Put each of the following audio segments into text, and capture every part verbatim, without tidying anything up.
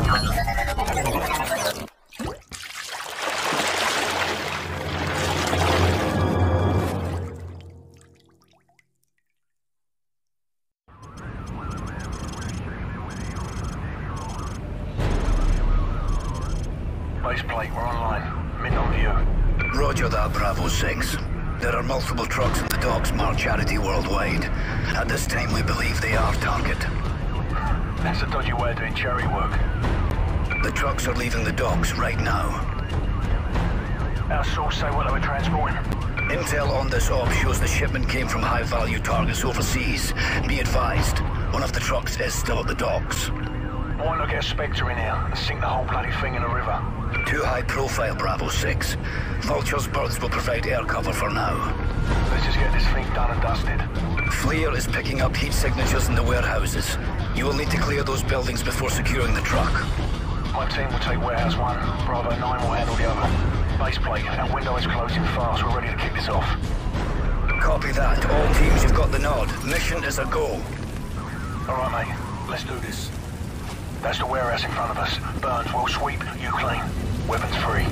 Base plate, we're online. Mid on view. Roger that, Bravo six. There are multiple trucks in the docks marked Charity Worldwide. At this time, we believe they are target. That's a dodgy way of doing charity work. The trucks are leaving the docks right now. Our source say what they were transporting. Intel on this op shows the shipment came from high-value targets overseas. Be advised, one of the trucks is still at the docks. Why not get a Spectre in here and sink the whole bloody thing in the river? Too high profile, Bravo six. Vulture's birds will provide air cover for now. Let's just get this thing done and dusted. FLIR is picking up heat signatures in the warehouses. You will need to clear those buildings before securing the truck. My team will take warehouse one. Bravo nine will handle the other. Base plate, our window is closing fast. We're ready to kick this off. Copy that. All teams, you've got the nod. Mission is a go. All right, mate. Let's do this. That's the warehouse in front of us. Burns, we'll sweep. You clean. Weapons free.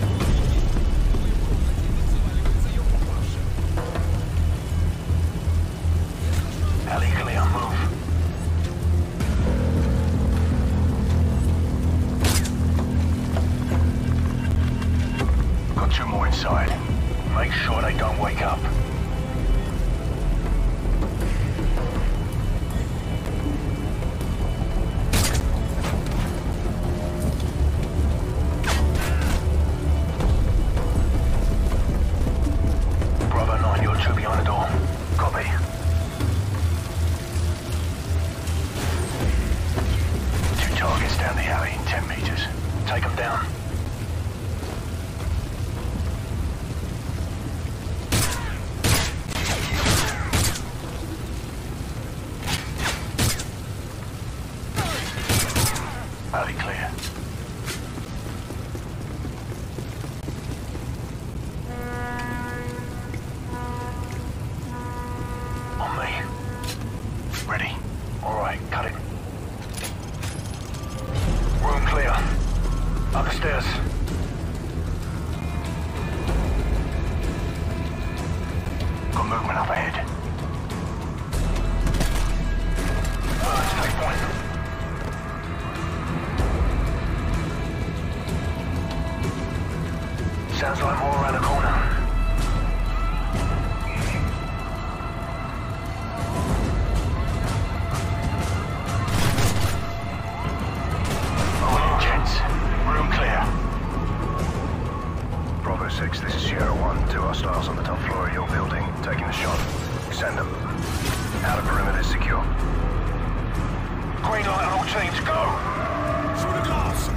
Alley clear. Move. Got two more inside. Make sure they don't wake up. Alley clear. On me. Ready. All right, cut it. Room clear. Up the stairs. Got movement up ahead. Burns, take point. Sounds like more around the corner. All in, gents. Room clear. Bravo six, this is Sierra one. Two hostiles on the top floor of your building. Taking the shot. Send them. Outer perimeter is secure. Green light on all teams. Go! Through the glass!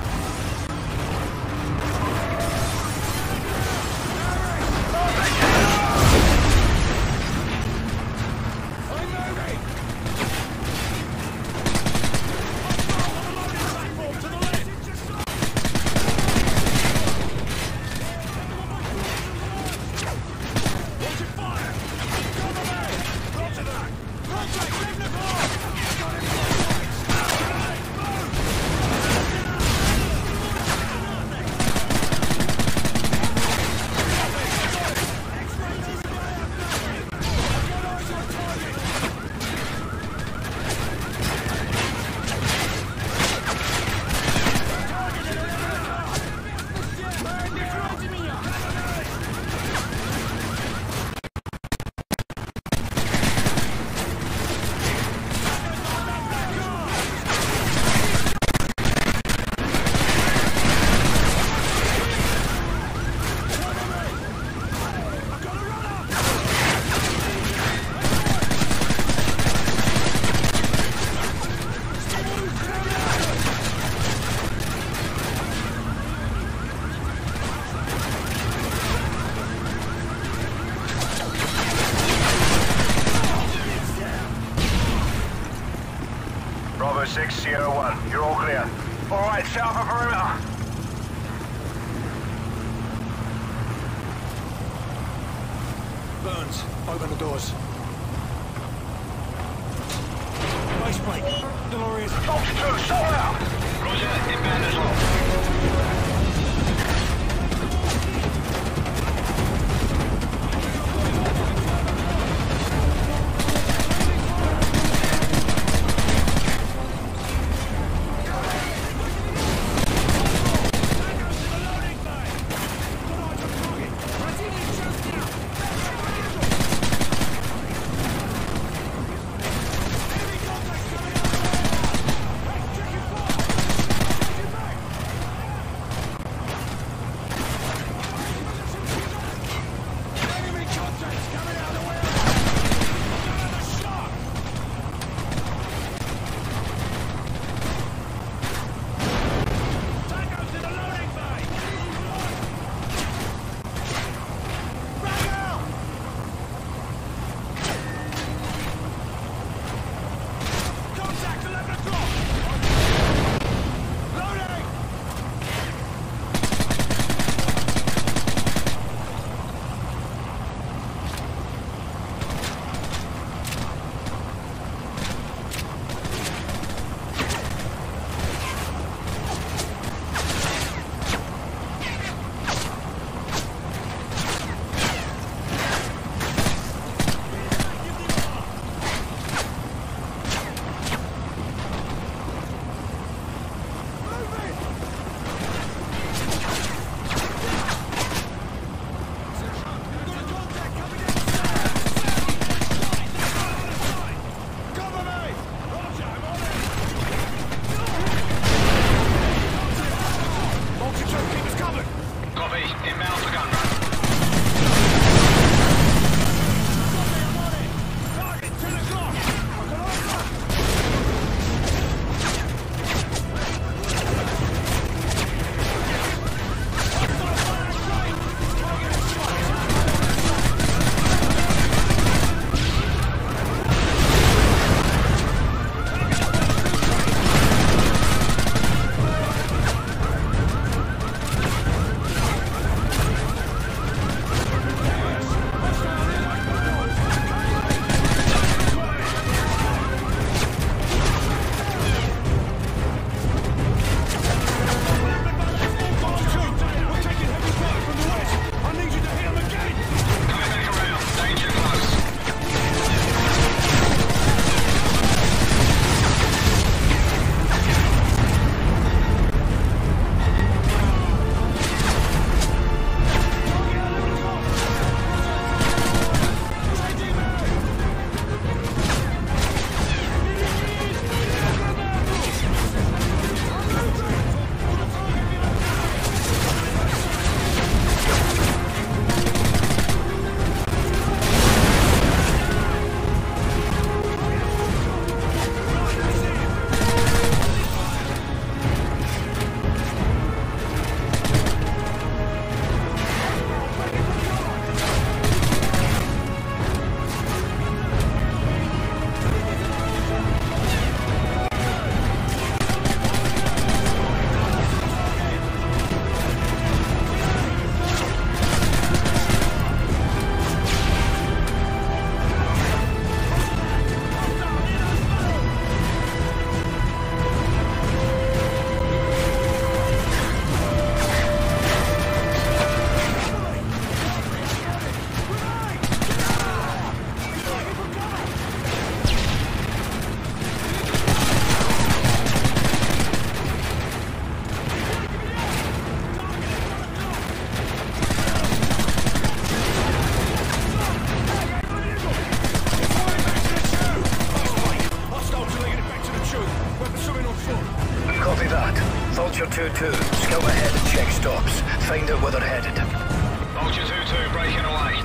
Bravo six, Sierra one, you're all clear. All right, set up a perimeter. Burns, open the doors. Base plate, Delorious. Fox two, sold out. Vulture two two, scout ahead and check stops. Find out where they're headed. Vulture two two, breaking away.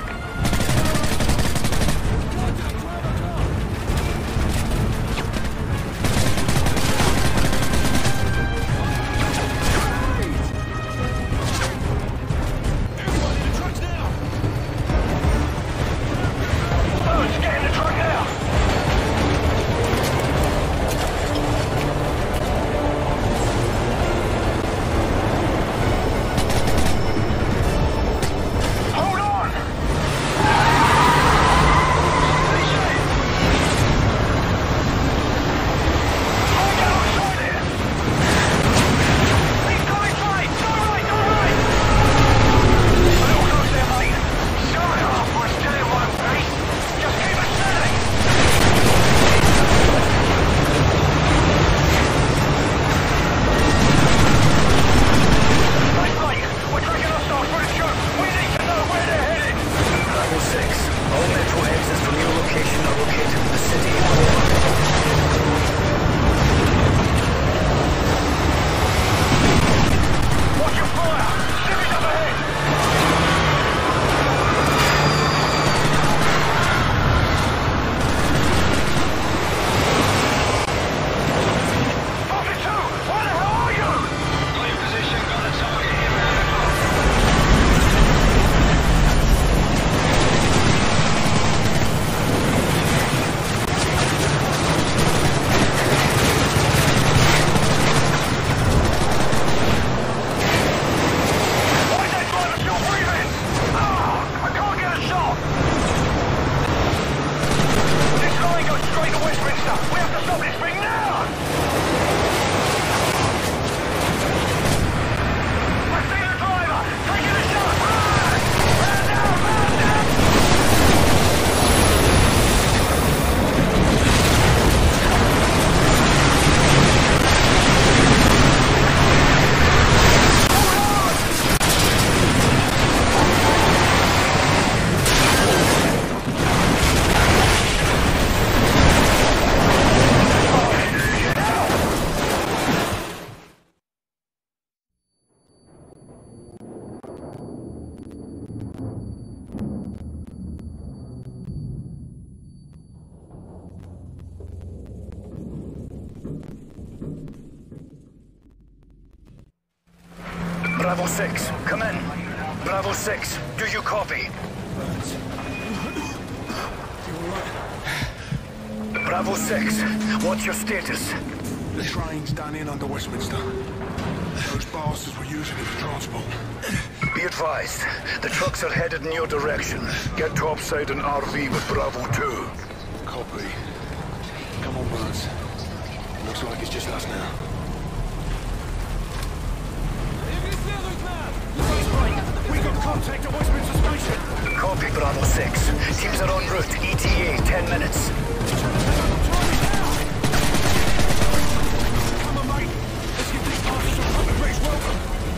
Bravo six, come in. Bravo six, do you copy? Bravo six, what's your status? The train's done in under Westminster. Those bastards were using it for transport. Be advised, the trucks are headed in your direction. Get topside an R V with Bravo two. Copy. Come on, Burns. Looks like it's just us now. We got contact at Westminster Station. Copy, Bravo six. Teams are en route. E T A, ten minutes. Come on, mate. Let's give these bastards a public race welcome.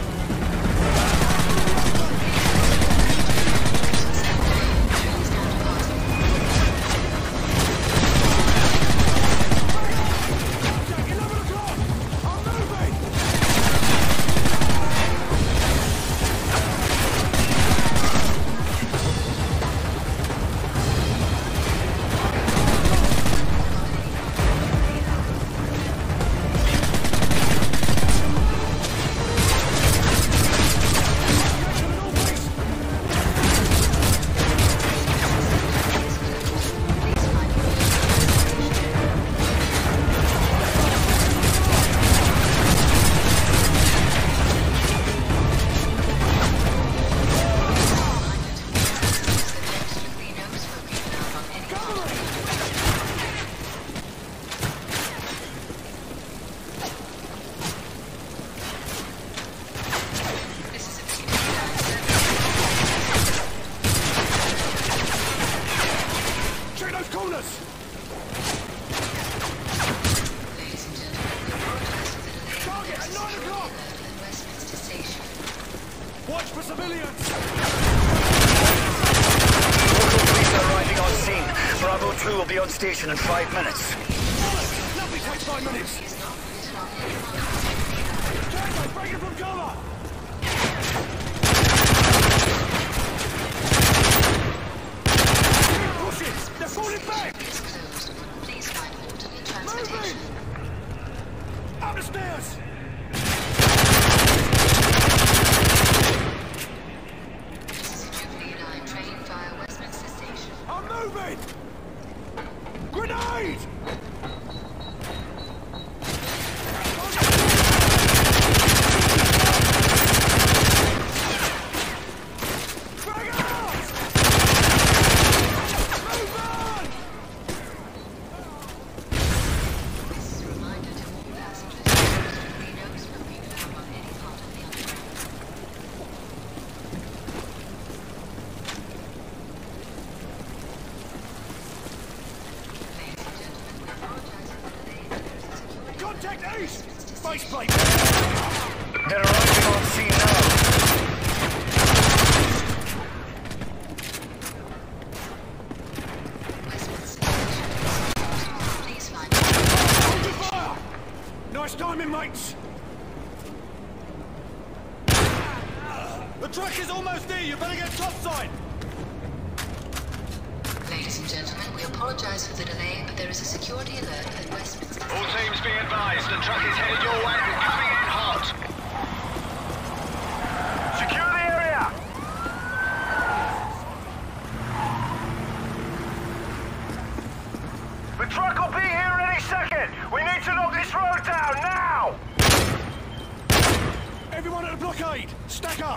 Watch for civilians! Local police are arriving on scene. Bravo two will be on station in five minutes. Nothing takes five minutes! Tango, break it from cover! Push it! They're falling back! Please find alternate transportation. Moving! Up the stairs! I'm moving! Grenade! Bring it out! Move on! This is a reminder to all passengers that we know will be found on any part of the underground. Contact East! Base plate! They're arriving on scene now. Please find Hold your fire! Nice timing, mates! The truck is almost here, you better get topside! Ladies and gentlemen, we apologize for the delay, but there is a security alert at Westminster. All teams be advised, the truck is headed your way and coming in hot. Secure the area! The truck will be here any second! We need to knock this road down, now! Everyone at the blockade, stack up!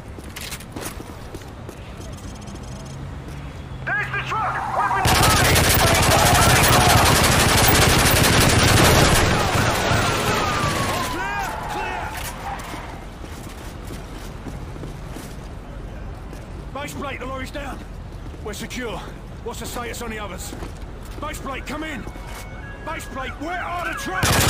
There's the truck! Weapons ready! Base plate, the lorry's down. We're secure. What's the status on the others? Base plate, come in! Base plate, where are the trucks?